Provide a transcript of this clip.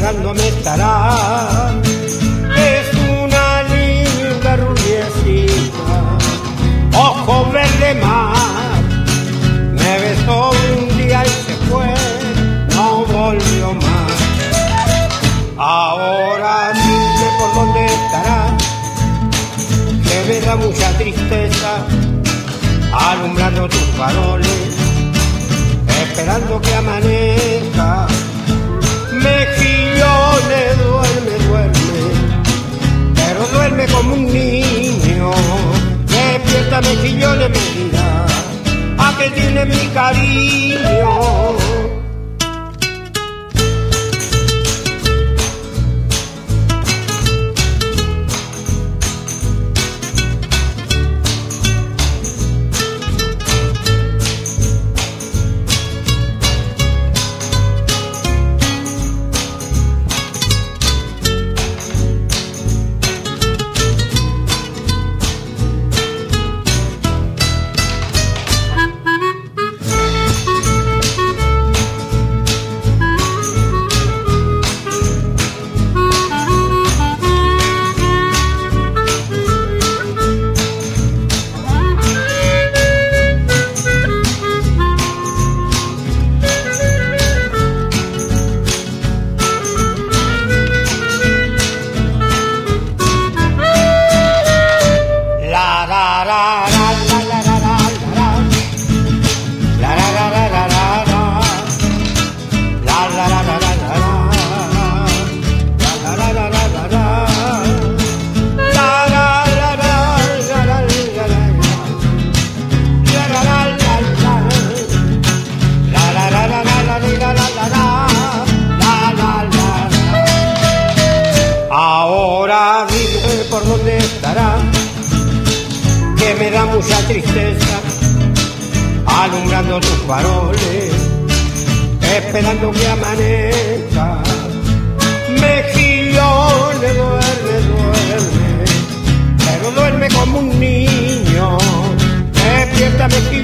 esperándome estará. Es una linda rubiecita, ojo verde mar, me besó un día y se fue, no volvió más. Ahora dime por dónde estará, que me da mucha tristeza, alumbrando tus faroles, esperando que amanezca. Mejillones, duerme, duerme, pero duerme como un niño. Despierta, Mejillones, me dirá, a que tiene mi cariño. Ahora dime por dónde estará, que me da mucha tristeza, alumbrando tus faroles, esperando que amanezca. Mejillones, duerme, duerme, pero duerme como un niño. Despierta, Mejillones.